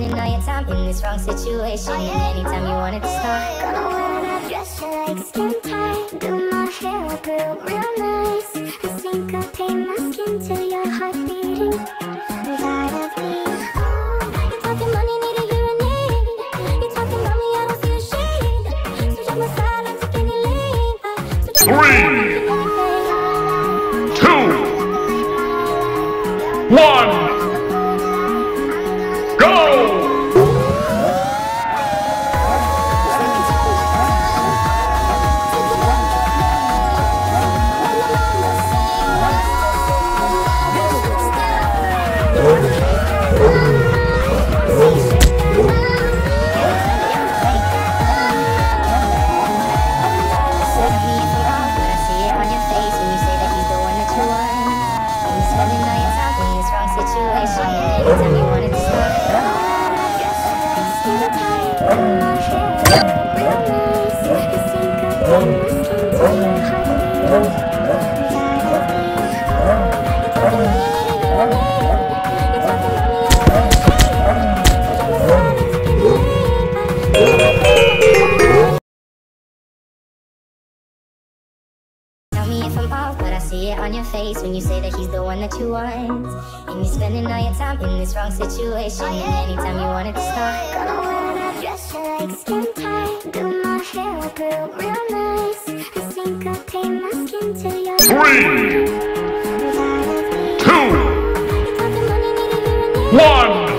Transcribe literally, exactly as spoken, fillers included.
spending all your time in this wrong situation. And anytime you want it to start, gonna wear that dress you like skin tight. Do my hair up real, real nice. I syncopate my skin to your heart beating. Tired of me. Oh, you talking money, need a urinate. You talking about me, I don't feel shade. Switch up my style and take any lane. Three, two, one, go! Anytime you want it to start, tell me if I'm off, but I see it on your face when you say that he's the one that you want. And you're spending all your time in this wrong situation. And anytime you want it to start, gonna wear that dress you like skin tight. Do my hair up real, real nice. I syncopate my skin to your Three, two, one.